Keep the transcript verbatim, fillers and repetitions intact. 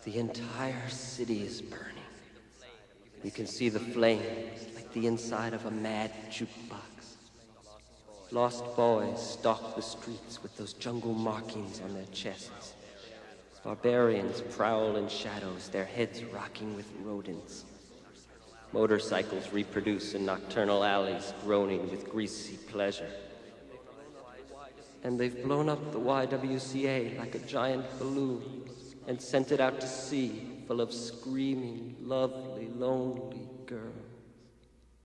The entire city is burning. You can see the flames like the inside of a mad jukebox. Lost boys stalk the streets with those jungle markings on their chests. Barbarians prowl in shadows, their heads rocking with rodents. Motorcycles reproduce in nocturnal alleys, groaning with greasy pleasure. And they've blown up the Y W C A like a giant balloon and sent it out to sea, full of screaming, lovely, lonely girls.